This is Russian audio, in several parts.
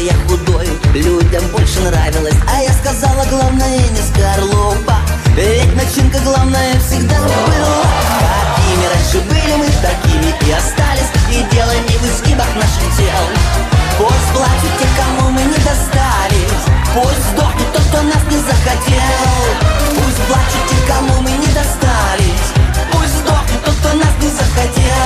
я худой, людям больше нравилось. А я сказала, главное не скорлупа, ведь начинка главная всегда была. Какими раньше были мы, такими и остались. И дело не в изгибах наших тел. Пусть плачут те, кому мы не достались. Пусть сдохнет тот, кто нас не захотел. Пусть плачут те, кому мы не достались. Пусть сдохнет тот, кто нас не захотел.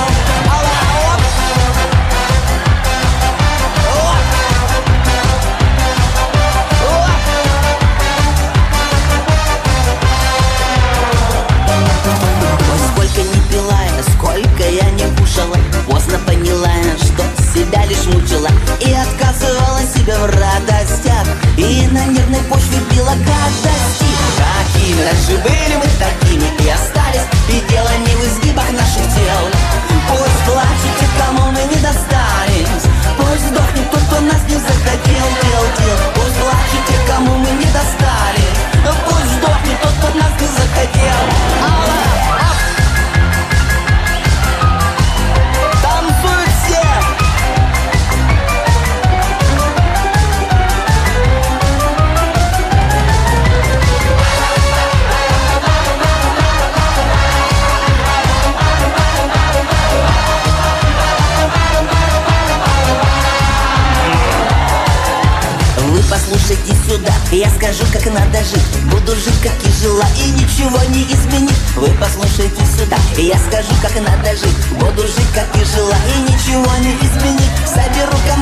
Сколько я не кушала, поздно поняла, что себя лишь мучила и отказывала себе в радостях, и на нервной почве била гадости. Какими раньше были мы, такими и остались. И дело не в изгибах наших тел. Пусть плачут те, кому мы не достались. Пусть сдохнет тот, кто нас не захотел. Пусть плачут те, кому мы не достались. Пусть сдохнет тот, кто нас не захотел. Послушайте сюда, я скажу, как надо жить. Буду жить, как и жила, и ничего не изменить. Вы послушайте сюда, я скажу, как надо жить. Буду жить, как и жила, и ничего не изменить. Соберу